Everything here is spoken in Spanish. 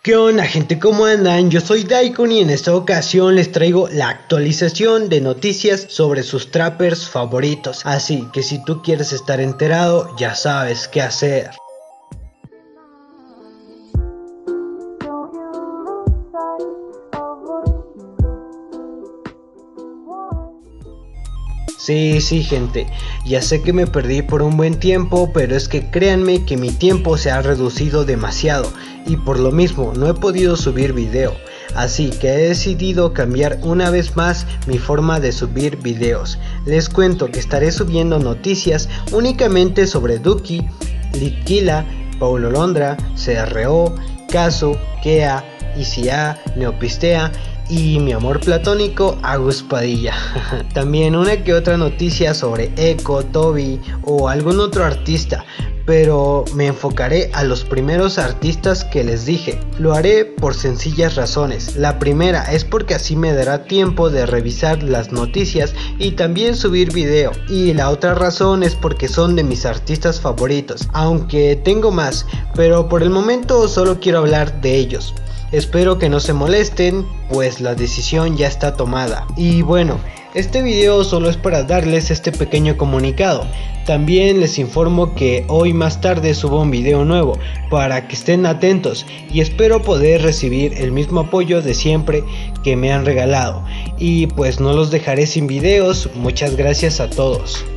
¿Qué onda, gente? ¿Cómo andan? Yo soy Daikon y en esta ocasión les traigo la actualización de noticias sobre sus trappers favoritos. Así que si tú quieres estar enterado, ya sabes qué hacer. Sí, gente, ya sé que me perdí por un buen tiempo, pero es que créanme que mi tiempo se ha reducido demasiado y por lo mismo no he podido subir video, así que he decidido cambiar una vez más mi forma de subir videos. Les cuento que estaré subiendo noticias únicamente sobre Duki, Litquila, Paulo Londra, CRO, Caso, Kea, ICA, Neopistea y mi amor platónico Agus Padilla. También una que otra noticia sobre Echo, Toby o algún otro artista, pero me enfocaré a los primeros artistas que les dije. Lo haré por sencillas razones. La primera es porque así me dará tiempo de revisar las noticias y también subir video, y la otra razón es porque son de mis artistas favoritos, aunque tengo más, pero por el momento solo quiero hablar de ellos. Espero que no se molesten, pues la decisión ya está tomada. Y bueno, este video solo es para darles este pequeño comunicado. También les informo que hoy más tarde subo un video nuevo, para que estén atentos, y espero poder recibir el mismo apoyo de siempre que me han regalado. Y pues no los dejaré sin videos. Muchas gracias a todos.